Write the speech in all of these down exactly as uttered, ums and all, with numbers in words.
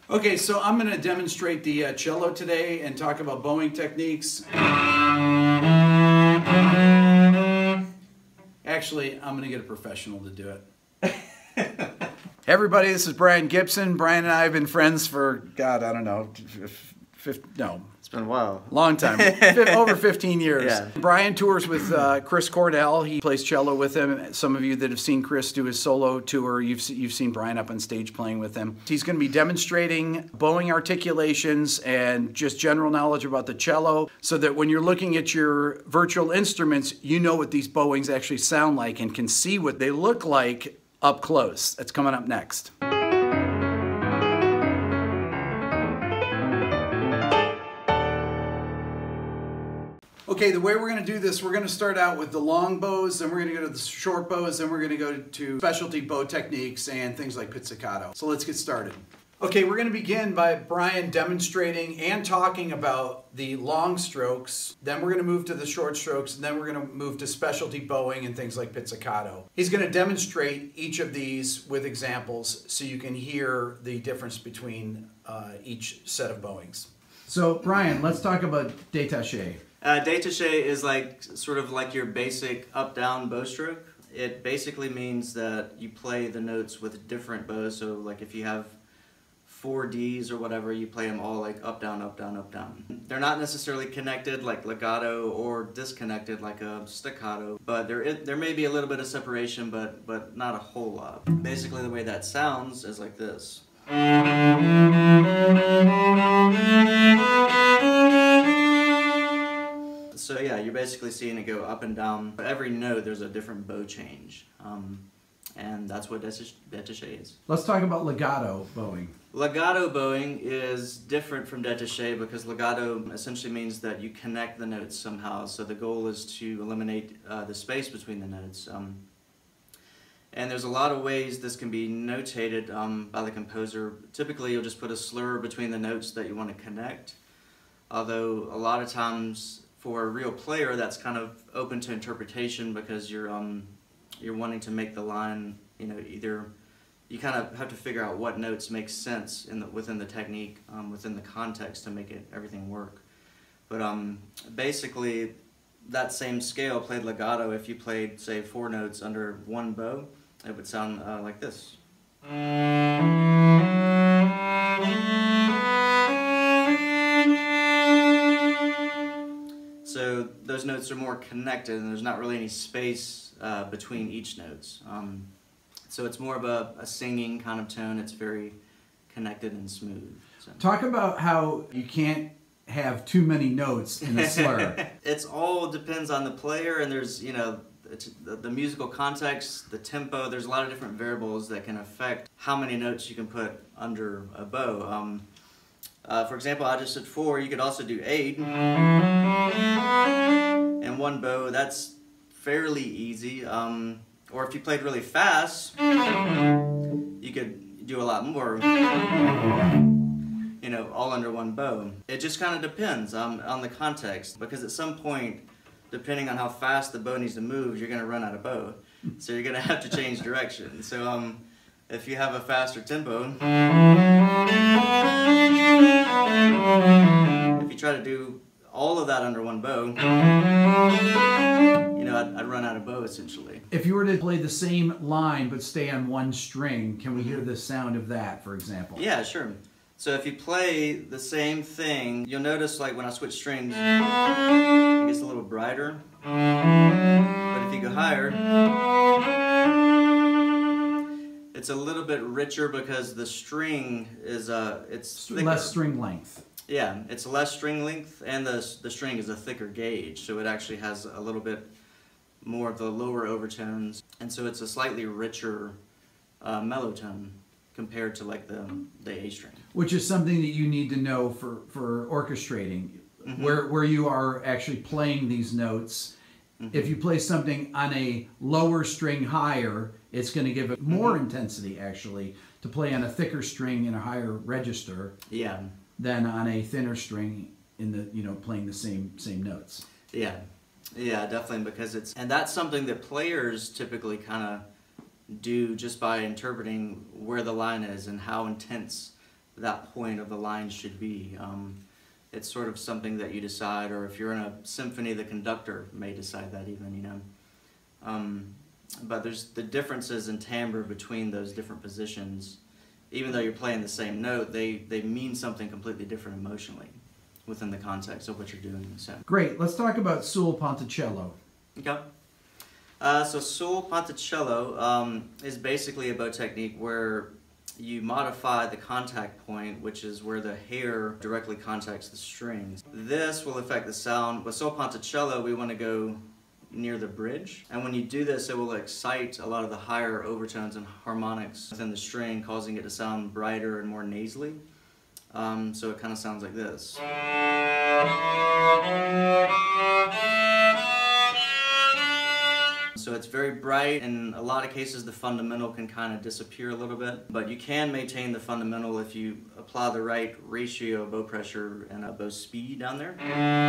Okay, so I'm going to demonstrate the uh, cello today and talk about bowing techniques. Actually, I'm going to get a professional to do it. Hey everybody, this is Bryan Gibson. Bryan and I have been friends for, God, I don't know, fifty, no. It's been a while. Long time. Over fifteen years. Yeah. Bryan tours with uh, Chris Cordell. He plays cello with him. Some of you that have seen Chris do his solo tour, you've, you've seen Bryan up on stage playing with him. He's going to be demonstrating bowing articulations and just general knowledge about the cello so that when you're looking at your virtual instruments, you know what these bowings actually sound like and can see what they look like up close. That's coming up next. Okay, the way we're going to do this, we're going to start out with the long bows, then we're going to go to the short bows, then we're going to go to specialty bow techniques and things like pizzicato. So let's get started. Okay, we're going to begin by Bryan demonstrating and talking about the long strokes, then we're going to move to the short strokes, and then we're going to move to specialty bowing and things like pizzicato. He's going to demonstrate each of these with examples so you can hear the difference between uh, each set of bowings. So Bryan, let's talk about Detache. Uh, Detache is like sort of like your basic up-down bow stroke. It basically means that you play the notes with different bows. So like if you have four Ds or whatever, you play them all like up, down, up, down, up, down. They're not necessarily connected like legato or disconnected like a staccato, but there is, there may be a little bit of separation, but but not a whole lot. Basically the way that sounds is like this. So yeah, you're basically seeing it go up and down. But every note, there's a different bow change. Um, and that's what Detache is. Let's talk about legato bowing. Legato bowing is different from Detache because legato essentially means that you connect the notes somehow. So the goal is to eliminate uh, the space between the notes. Um, and there's a lot of ways this can be notated um, by the composer. Typically, you'll just put a slur between the notes that you want to connect. Although a lot of times, for a real player, that's kind of open to interpretation because you're um you're wanting to make the line, you know, either you kind of have to figure out what notes make sense in the within the technique, um, within the context to make it everything work. But um basically, that same scale played legato. If you played say four notes under one bow, it would sound uh, like this. So those notes are more connected and there's not really any space uh, between each notes. Um, so it's more of a, a singing kind of tone. It's very connected and smooth. So. Talk about how you can't have too many notes in a slur. It's all depends on the player, and there's, you know, the, the musical context, the tempo. There's a lot of different variables that can affect how many notes you can put under a bow. Um, Uh, for example, I just said four. You could also do eight. And one bow, that's fairly easy. Um, or if you played really fast, you could do a lot more. You know, all under one bow. It just kind of depends um, on the context, because at some point, depending on how fast the bow needs to move, you're going to run out of bow. So you're going to have to change direction. So um, if you have a faster tempo, if you try to do all of that under one bow, you know, I'd, I'd run out of bow essentially. If you were to play the same line but stay on one string, can we hear the sound of that, for example? Yeah, sure. So if you play the same thing, you'll notice like when I switch strings, it gets a little brighter. But if you go higher, it's a little bit richer because the string is uh, it's thicker. Less string length. Yeah, it's less string length, and the the string is a thicker gauge, so it actually has a little bit more of the lower overtones, and so it's a slightly richer uh, mellow tone compared to like the the A string. Which is something that you need to know for for orchestrating, mm-hmm. where where you are actually playing these notes. Mm-hmm. If you play something on a lower string higher, it's going to give it more mm-hmm. intensity actually to play on a thicker string in a higher register. Yeah. Than on a thinner string in the, you know, playing the same same notes. Yeah. Yeah, definitely, because it's and that's something that players typically kind of do just by interpreting where the line is and how intense that point of the line should be. Um, it's sort of something that you decide, or if you're in a symphony, the conductor may decide that even, you know. Um, but there's the differences in timbre between those different positions. Even though you're playing the same note, they, they mean something completely different emotionally within the context of what you're doing. So. Great. Let's talk about Sul Ponticello. Okay. Uh, so Sul Ponticello um, is basically a bow technique where you modify the contact point, which is where the hair directly contacts the strings. This will affect the sound. With Sul Ponticello, we want to go near the bridge, and when you do this, it will excite a lot of the higher overtones and harmonics within the string, causing it to sound brighter and more nasally. Um, so it kind of sounds like this. So it's very bright. In a lot of cases, the fundamental can kind of disappear a little bit, but you can maintain the fundamental if you apply the right ratio of bow pressure and a bow speed down there.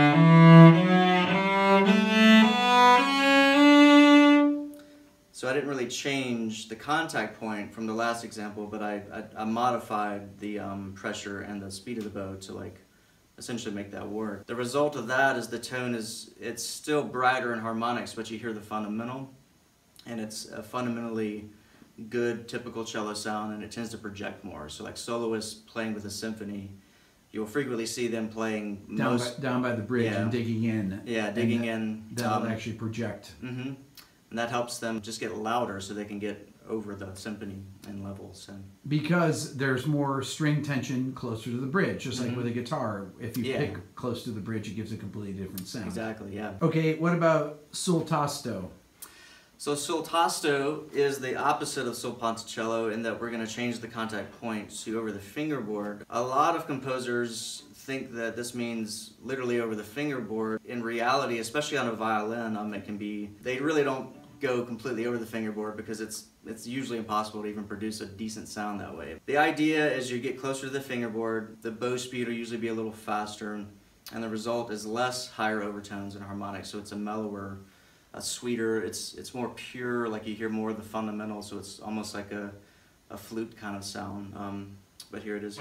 So I didn't really change the contact point from the last example, but I, I, I modified the um, pressure and the speed of the bow to like essentially make that work. The result of that is the tone is, it's still brighter in harmonics, but you hear the fundamental, and it's a fundamentally good typical cello sound, and it tends to project more. So like soloists playing with a symphony, you'll frequently see them playing down, most, by, down by the bridge yeah. and digging in. Yeah, digging that, in. That'll um, actually project. Mm-hmm. And that helps them just get louder so they can get over the symphony in levels. And because there's more string tension closer to the bridge, just like mm-hmm. with a guitar. If you yeah. pick close to the bridge, it gives a completely different sound. Exactly, yeah. Okay, what about Sul Tasto? So Sul Tasto is the opposite of Sul Ponticello in that we're going to change the contact point to over the fingerboard. A lot of composers think that this means literally over the fingerboard. In reality, especially on a violin, um, it can be, they really don't go completely over the fingerboard because it's it's usually impossible to even produce a decent sound that way. The idea is you get closer to the fingerboard, the bow speed will usually be a little faster, and the result is less higher overtones and harmonics, so it's a mellower, a sweeter, it's it's more pure, like you hear more of the fundamentals, so it's almost like a, a flute kind of sound. Um, but here it is.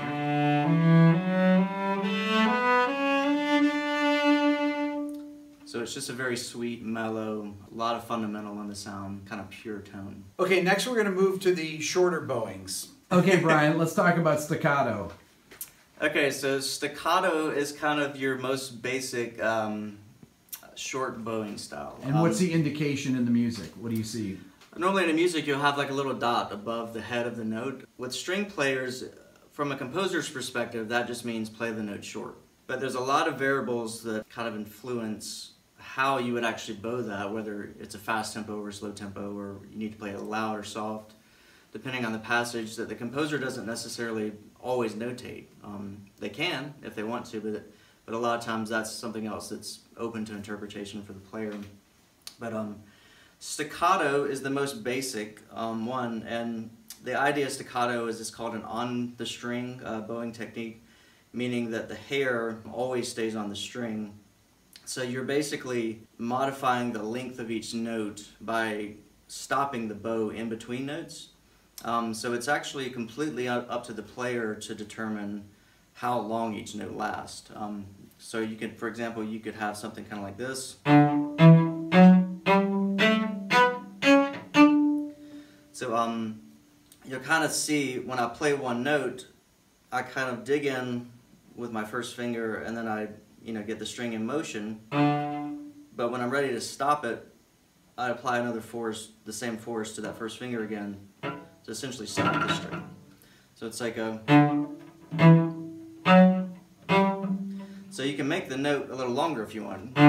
So it's just a very sweet, mellow, a lot of fundamental in the sound, kind of pure tone. Okay, next we're going to move to the shorter bowings. Okay, Brian, let's talk about staccato. Okay, so staccato is kind of your most basic um, short bowing style. And what's um, the indication in the music? What do you see? Normally in the music you'll have like a little dot above the head of the note. With string players, from a composer's perspective, that just means play the note short. But there's a lot of variables that kind of influence how you would actually bow that, whether it's a fast tempo or slow tempo, or you need to play it loud or soft, depending on the passage that the composer doesn't necessarily always notate. Um, they can if they want to, but, but a lot of times that's something else that's open to interpretation for the player. But um, staccato is the most basic um, one, and the idea of staccato is it's called an on-the-string uh, bowing technique, meaning that the hair always stays on the string. So you're basically modifying the length of each note by stopping the bow in between notes. Um, so it's actually completely up to the player to determine how long each note lasts. Um, so you could, for example, you could have something kind of like this. So um, you'll kind of see when I play one note, I kind of dig in with my first finger, and then I, you know, get the string in motion. But when I'm ready to stop it, I apply another force, the same force to that first finger again, to essentially stop the string. So it's like a. So you can make the note a little longer if you want.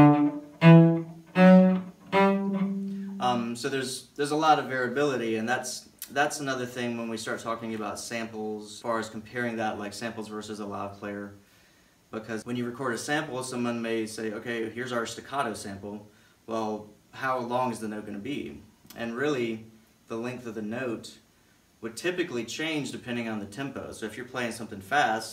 Um, so there's there's a lot of variability, and that's that's another thing when we start talking about samples, as far as comparing that, like samples versus a live player. Because when you record a sample, someone may say, okay, here's our staccato sample. Well, how long is the note going to be? And really, the length of the note would typically change depending on the tempo. So if you're playing something fast,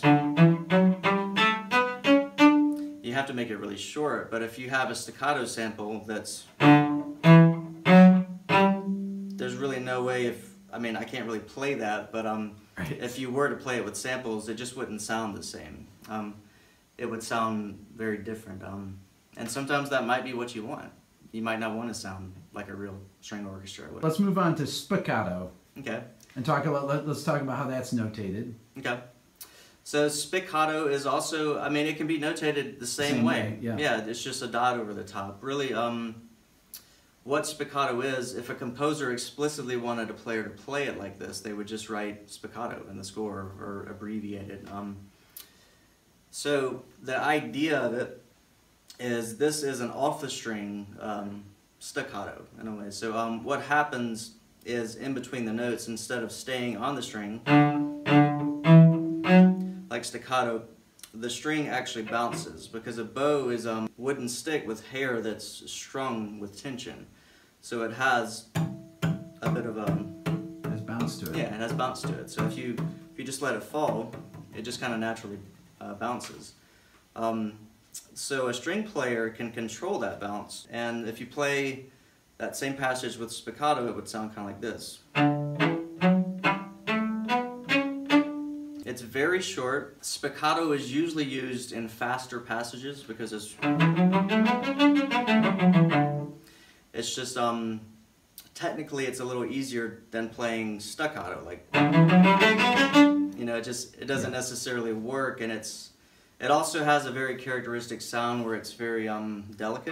you have to make it really short. But if you have a staccato sample that's, there's really no way if I mean, I can't really play that, but um, right. if you were to play it with samples, it just wouldn't sound the same. Um, it would sound very different. Um, and sometimes that might be what you want. You might not want to sound like a real string orchestra. Let's move on to spiccato. Okay. And talk about, let, let's talk about how that's notated. Okay. So spiccato is also, I mean, it can be notated the same, same way. way. Yeah. Yeah, it's just a dot over the top. Really, um, what spiccato is, if a composer explicitly wanted a player to play it like this, they would just write spiccato in the score or abbreviate it. Um, so the idea of it is this is an off-the-string um, staccato in a way. So um, what happens is in between the notes, instead of staying on the string, like staccato, the string actually bounces because a bow is a um, wooden stick with hair that's strung with tension. So it has a bit of a... It has bounce to it. Yeah, it has bounce to it. So if you, if you just let it fall, it just kind of naturally uh, bounces. Um, so a string player can control that bounce, and if you play that same passage with spiccato, it would sound kind of like this. It's very short. Spiccato is usually used in faster passages because it's it's just um technically it's a little easier than playing staccato. Like, you know, it just it doesn't necessarily work, and it's it also has a very characteristic sound where it's very um delicate.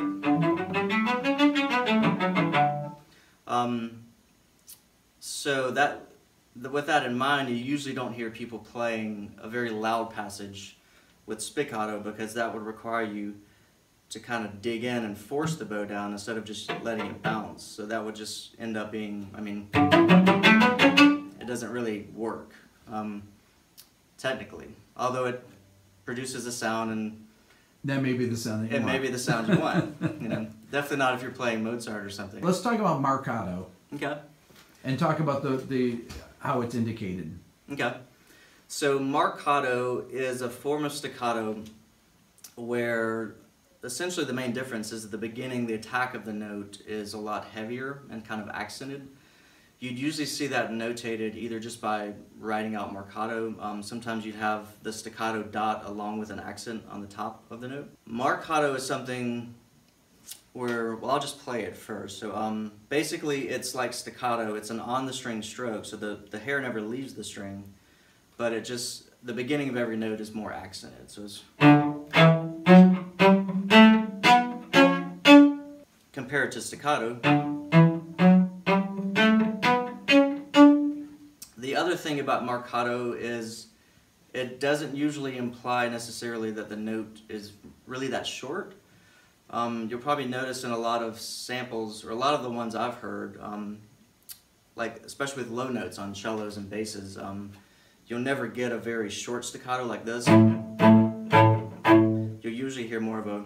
Um, so that. With that in mind, you usually don't hear people playing a very loud passage with spiccato because that would require you to kind of dig in and force the bow down instead of just letting it bounce. So that would just end up being, I mean, it doesn't really work, um, technically. Although it produces a sound, and that may be the sound that you it want. may be the sound you want. You know, definitely not if you're playing Mozart or something. Let's talk about Marcato. Okay. And talk about the, the how it's indicated. Okay. So Marcato is a form of staccato where essentially the main difference is at the beginning the attack of the note is a lot heavier and kind of accented. You'd usually see that notated either just by writing out Marcato. Um, sometimes you'd have the staccato dot along with an accent on the top of the note. Marcato is something where, well, I'll just play it first. So um, basically it's like staccato. It's an on-the-string stroke, so the, the hair never leaves the string, but it just, the beginning of every note is more accented. So it's... Compared to staccato. The other thing about Marcato is it doesn't usually imply necessarily that the note is really that short. Um, you'll probably notice in a lot of samples, or a lot of the ones I've heard, um, like especially with low notes on cellos and basses, um, you'll never get a very short staccato like this. You'll usually hear more of a...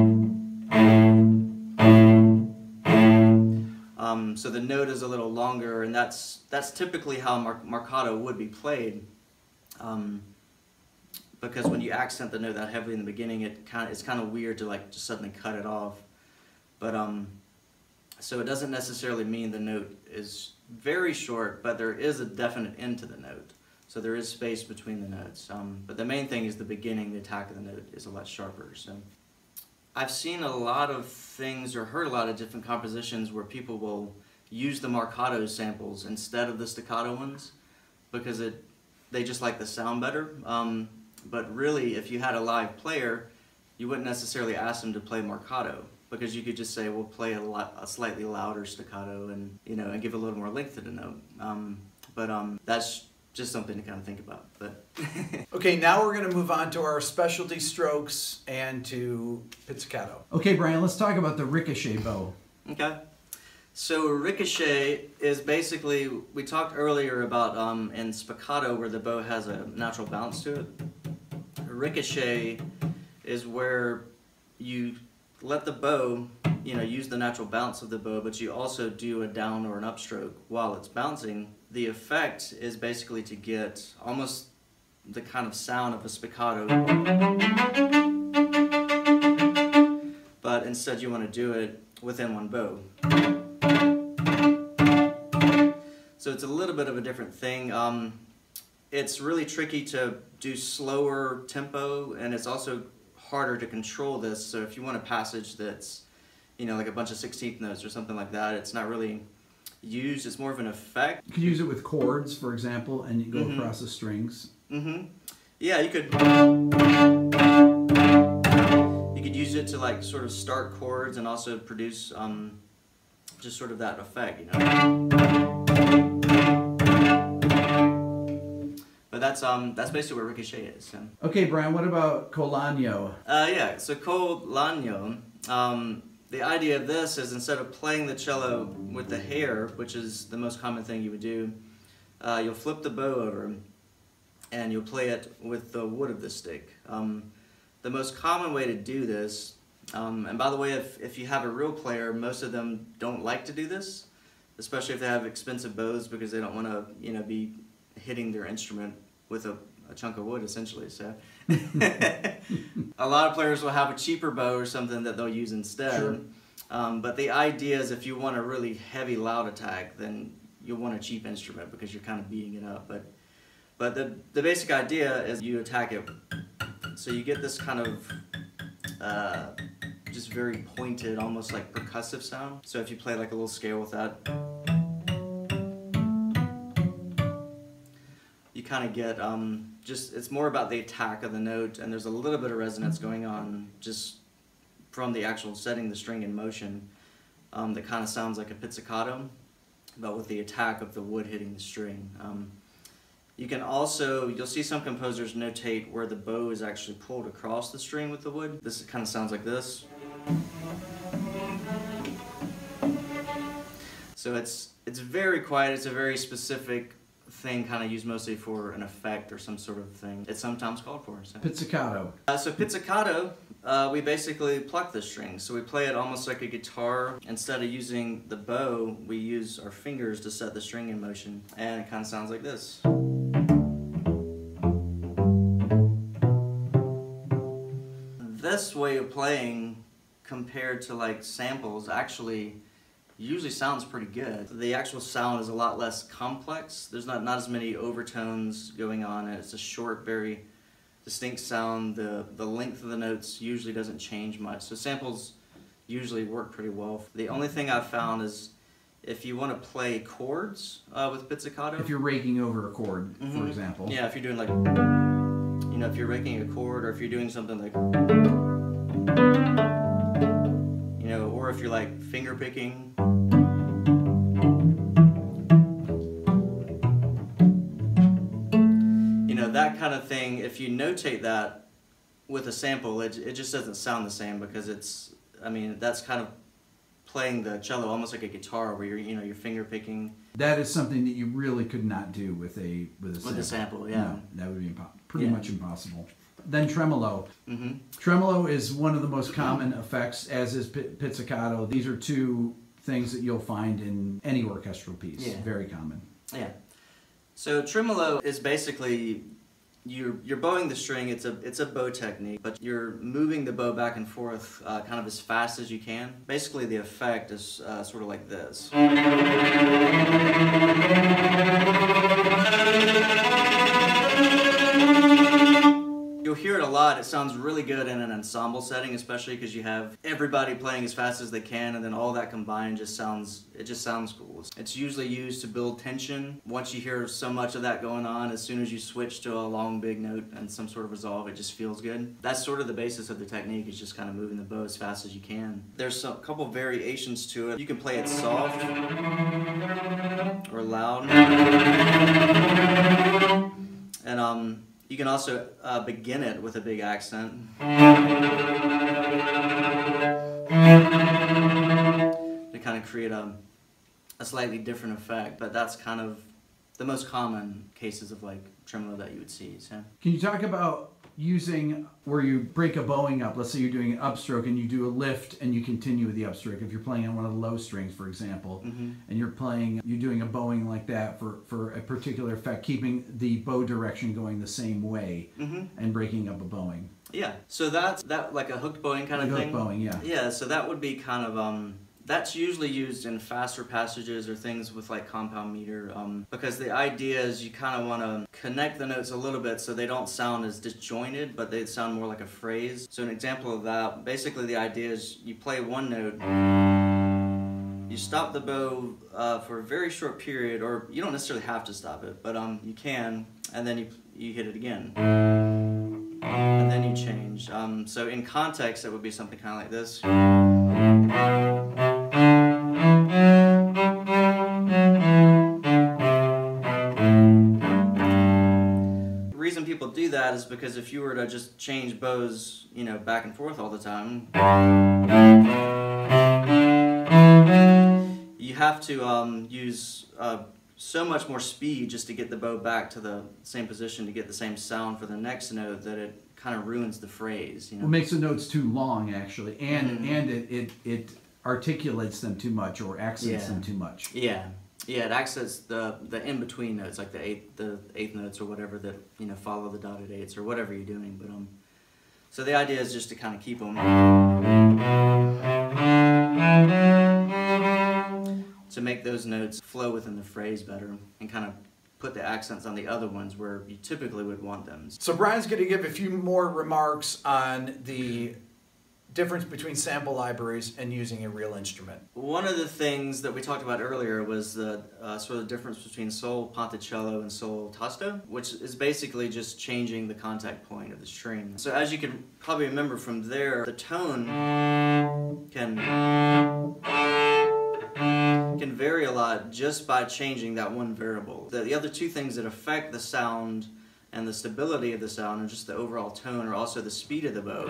Um, so the note is a little longer, and that's, that's typically how Mar Marcato would be played. Um, Because when you accent the note that heavily in the beginning, it kind of, it's kind of weird to like just suddenly cut it off. But um, so it doesn't necessarily mean the note is very short, but there is a definite end to the note. So there is space between the notes. Um, but the main thing is the beginning, the attack of the note is a lot sharper. So I've seen a lot of things or heard a lot of different compositions where people will use the Marcato samples instead of the staccato ones because it they just like the sound better. Um, But really, if you had a live player, you wouldn't necessarily ask them to play Marcato because you could just say, "We'll play a, lot, a slightly louder staccato and you know, and give a little more length to the note." Um, but um, that's just something to kind of think about. But okay, now we're going to move on to our specialty strokes and to pizzicato. Okay, Brian, let's talk about the ricochet bow. Okay. So ricochet is basically, we talked earlier about um, in spiccato where the bow has a natural bounce to it. Ricochet is where you let the bow, you know, use the natural bounce of the bow, but you also do a down or an upstroke while it's bouncing. The effect is basically to get almost the kind of sound of a spiccato, but instead you want to do it within one bow. So it's a little bit of a different thing. Um, it's really tricky to do slower tempo, and it's also harder to control this. So if you want a passage that's, you know, like a bunch of sixteenth notes or something like that, it's not really used. It's more of an effect. You could use it with chords, for example, and you go mm-hmm. across the strings. Mm-hmm. Yeah, you could. You could use it to like sort of start chords and also produce um, just sort of that effect, you know. But that's um that's basically what Ricochet is. So. Okay, Brian. What about Colagno? Uh, yeah. So Colagno. Um, the idea of this is instead of playing the cello with the hair, which is the most common thing you would do, uh, you'll flip the bow over, and you'll play it with the wood of the stick. Um, the most common way to do this, um, and by the way, if, if you have a real player, most of them don't like to do this, especially if they have expensive bows, because they don't want to, you know, be hitting their instrument with a, a chunk of wood, essentially. So a lot of players will have a cheaper bow or something that they'll use instead. Sure. Um, but the idea is if you want a really heavy loud attack, then you'll want a cheap instrument because you're kind of beating it up. But But the, the basic idea is you attack it, so you get this kind of uh, just very pointed, almost like percussive sound. So if you play like a little scale with that, you kind of get um, just, it's more about the attack of the note, and there's a little bit of resonance going on just from the actual setting the string in motion um, that kind of sounds like a pizzicato, but with the attack of the wood hitting the string. Um, You can also, you'll see some composers notate where the bow is actually pulled across the string with the wood. This kind of sounds like this. So it's it's very quiet. It's a very specific thing, kind of used mostly for an effect or some sort of thing. It's sometimes called for. So. Pizzicato. Uh, so pizzicato, uh, we basically pluck the string. So we play it almost like a guitar. Instead of using the bow, we use our fingers to set the string in motion. And it kind of sounds like this. This way of playing compared to like samples actually usually sounds pretty good. The actual sound is a lot less complex. There's not, not as many overtones going on. It's a short, very distinct sound. The, the length of the notes usually doesn't change much. So samples usually work pretty well. The only thing I've found is if you want to play chords uh, with pizzicato. If you're raking over a chord, mm-hmm. for example. Yeah, if you're doing like, you know, if you're raking a chord, or if you're doing something like, you know, or if you're like finger picking. You know, that kind of thing, if you notate that with a sample, it, it just doesn't sound the same because it's, I mean, that's kind of playing the cello almost like a guitar where you're, you know, you're finger picking. That is something that you really could not do with a with a sample. With a sample, yeah. No, that would be impo pretty yeah. much impossible. Then tremolo. Mm-hmm. Tremolo is one of the most common effects, as is pizzicato. These are two things that you'll find in any orchestral piece. Yeah. Very common. Yeah. So tremolo is basically you're you're bowing the string. It's a it's a bow technique, but you're moving the bow back and forth uh, kind of as fast as you can. Basically, the effect is uh, sort of like this. You'll hear it a lot. It sounds really good in an ensemble setting, especially because you have everybody playing as fast as they can, and then all that combined just sounds, it just sounds cool. It's usually used to build tension. Once you hear so much of that going on, as soon as you switch to a long big note and some sort of resolve, it just feels good. That's sort of the basis of the technique, is just kind of moving the bow as fast as you can. There's a couple variations to it. You can play it soft or loud. And um, you can also uh, begin it with a big accent. To kind of create a, a slightly different effect, but that's kind of the most common cases of like tremolo that you would see. So. Can you talk about using where you break a bowing up? Let's say you're doing an upstroke and you do a lift and you continue with the upstroke. If you're playing on one of the low strings, for example, mm-hmm. and you're playing, you're doing a bowing like that for, for a particular effect, keeping the bow direction going the same way, mm-hmm. and breaking up a bowing. Yeah, so that's that like a hooked bowing kind like of thing. Hooked bowing, yeah. Yeah, so that would be kind of um, That's usually used in faster passages or things with like compound meter, um, because the idea is you kind of want to connect the notes a little bit so they don't sound as disjointed, but they sound more like a phrase. So an example of that, basically the idea is you play one note, you stop the bow uh, for a very short period, or you don't necessarily have to stop it, but um, you can, and then you, you hit it again. And then you change. Um, so in context, it would be something kind of like this. The reason people do that is because if you were to just change bows, you know, back and forth all the time, you have to um, use uh, so much more speed just to get the bow back to the same position to get the same sound for the next note that it kind of ruins the phrase. You know? It makes the notes too long, actually, and Mm-hmm. and it, it it articulates them too much or accents Yeah. them too much. Yeah, yeah. It accents the the in between notes, like the eighth the eighth notes or whatever that you know follow the dotted eighths or whatever you're doing. But um, so the idea is just to kind of keep them. To make those notes flow within the phrase better and kind of put the accents on the other ones where you typically would want them. So Brian's going to give a few more remarks on the difference between sample libraries and using a real instrument. One of the things that we talked about earlier was the uh, sort of difference between Sul Ponticello and Sul Tasto, which is basically just changing the contact point of the string. So as you can probably remember from there, the tone can can vary a lot just by changing that one variable. The, the other two things that affect the sound and the stability of the sound and just the overall tone are also the speed of the bow.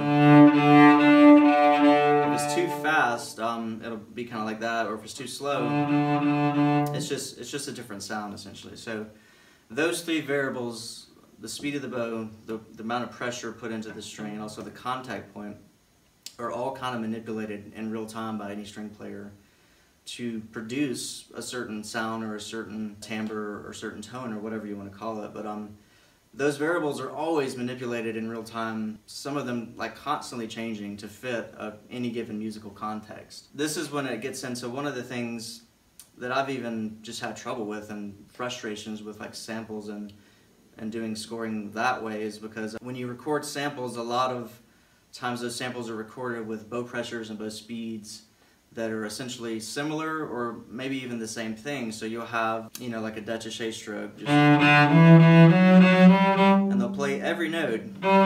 If it's too fast, um, it'll be kind of like that, or if it's too slow, it's just, it's just a different sound essentially. So those three variables, the speed of the bow, the, the amount of pressure put into the string, and also the contact point, are all kind of manipulated in real time by any string player to produce a certain sound or a certain timbre or a certain tone or whatever you want to call it. But um, those variables are always manipulated in real time, some of them like constantly changing to fit uh, any given musical context. This is when it gets into one of the things that I've even just had trouble with and frustrations with like samples and, and doing scoring that way, is because when you record samples, a lot of times those samples are recorded with bow pressures and bow speeds that are essentially similar or maybe even the same thing. So you'll have, you know, like a Detache stroke, just, and they'll play every note.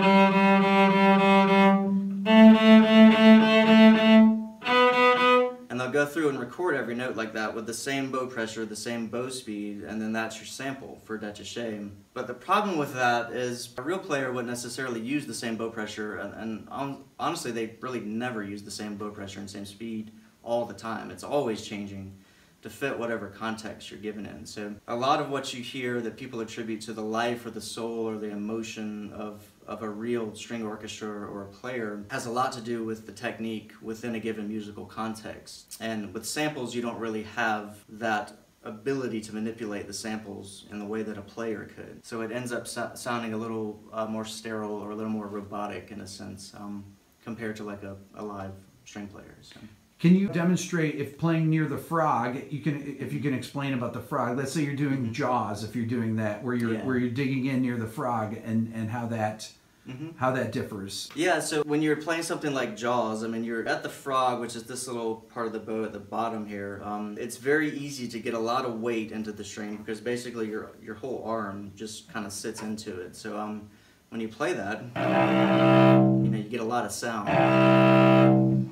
And they'll go through and record every note like that with the same bow pressure, the same bow speed, and then that's your sample for Detache. But the problem with that is a real player wouldn't necessarily use the same bow pressure, and, and um, honestly they really never use the same bow pressure and same speed all the time. It's always changing to fit whatever context you're given in. So a lot of what you hear that people attribute to the life or the soul or the emotion of, of a real string orchestra or a player has a lot to do with the technique within a given musical context. And with samples, you don't really have that ability to manipulate the samples in the way that a player could. So it ends up so sounding a little uh, more sterile or a little more robotic in a sense um, compared to like a, a live string player. So. Can you demonstrate, if playing near the frog, you can, if you can explain about the frog? Let's say you're doing mm-hmm. Jaws, if you're doing that, where you're yeah. where you're digging in near the frog, and and how that mm-hmm. how that differs. Yeah, so when you're playing something like Jaws, I mean, you're at the frog, which is this little part of the bow at the bottom here. Um, it's very easy to get a lot of weight into the string because basically your your whole arm just kind of sits into it. So um, when you play that, you know, you get a lot of sound.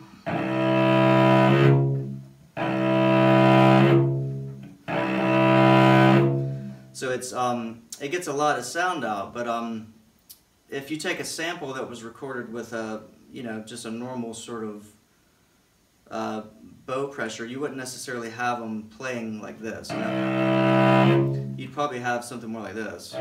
So it's um, it gets a lot of sound out, but um, if you take a sample that was recorded with a, you know, just a normal sort of uh, bow pressure, you wouldn't necessarily have them playing like this. You know? You'd probably have something more like this,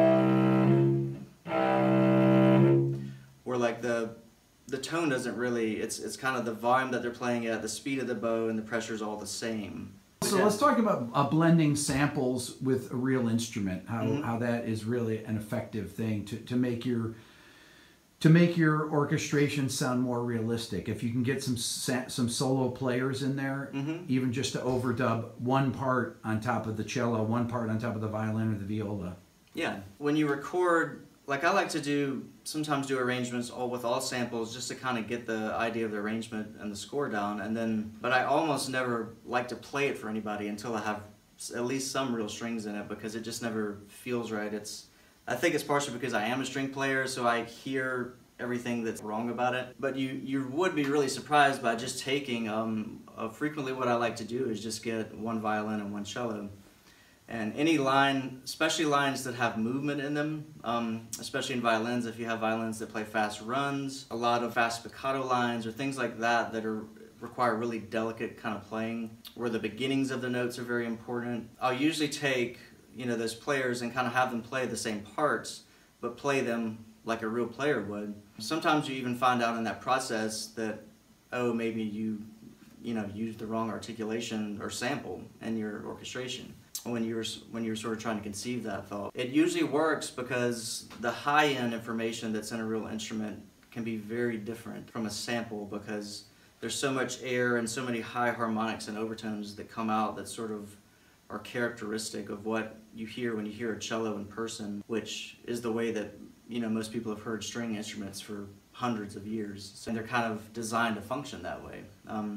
where like the the tone doesn't really. It's it's kind of the volume that they're playing at, the speed of the bow, and the pressure's all the same. So let's talk about uh, blending samples with a real instrument, how, mm-hmm. how that is really an effective thing to, to make your to make your orchestration sound more realistic. If you can get some some solo players in there, mm-hmm. even just to overdub one part on top of the cello, one part on top of the violin or the viola. Yeah, when you record, like I like to do, sometimes do arrangements all with all samples just to kind of get the idea of the arrangement and the score down, and then, but I almost never like to play it for anybody until I have at least some real strings in it, because it just never feels right. It's, I think it's partially because I am a string player, so I hear everything that's wrong about it. But you, you would be really surprised by just taking, um, uh, frequently what I like to do is just get one violin and one cello. And any line, especially lines that have movement in them, um, especially in violins, if you have violins that play fast runs, a lot of fast spiccato lines or things like that that are require really delicate kind of playing, where the beginnings of the notes are very important. I'll usually take, you know, those players and kind of have them play the same parts, but play them like a real player would. Sometimes you even find out in that process that, oh, maybe you, you know, used the wrong articulation or sample in your orchestration when you're when you're sort of trying to conceive that thought. It usually works because the high-end information that's in a real instrument can be very different from a sample, because there's so much air and so many high harmonics and overtones that come out that sort of are characteristic of what you hear when you hear a cello in person, which is the way that, you know, most people have heard string instruments for hundreds of years. So they're kind of designed to function that way. Um,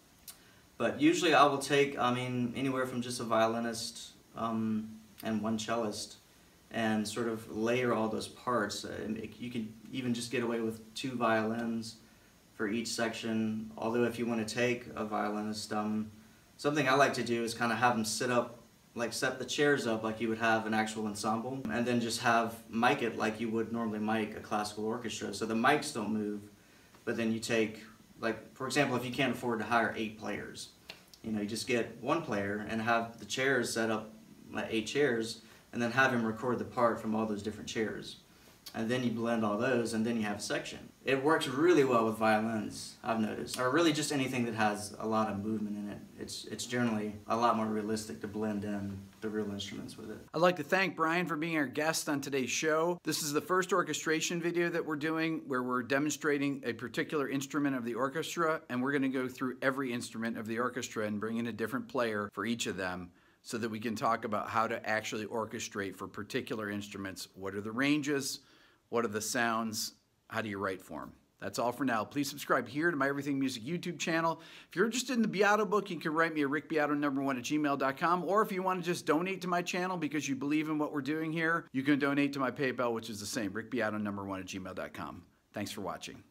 but usually I will take, I mean, anywhere from just a violinist um, and one cellist, and sort of layer all those parts. Uh, you can even just get away with two violins for each section, although if you want to take a violinist, um, something I like to do is kind of have them sit up, like set the chairs up like you would have an actual ensemble, and then just have mic it like you would normally mic a classical orchestra. So the mics don't move, but then you take, like, for example, if you can't afford to hire eight players, you know, you just get one player and have the chairs set up like eight chairs, and then have him record the part from all those different chairs. And then you blend all those, and then you have a section. It works really well with violins, I've noticed, or really just anything that has a lot of movement in it. It's, it's generally a lot more realistic to blend in the real instruments with it. I'd like to thank Brian for being our guest on today's show. This is the first orchestration video that we're doing where we're demonstrating a particular instrument of the orchestra, and we're going to go through every instrument of the orchestra and bring in a different player for each of them, so that we can talk about how to actually orchestrate for particular instruments. What are the ranges? What are the sounds? How do you write for them? That's all for now. Please subscribe here to my Everything Music YouTube channel. If you're interested in the Beato book, you can write me at rick beato number one at gmail dot com, or if you want to just donate to my channel because you believe in what we're doing here, you can donate to my PayPal, which is the same, rick beato number one at gmail dot com. Thanks for watching.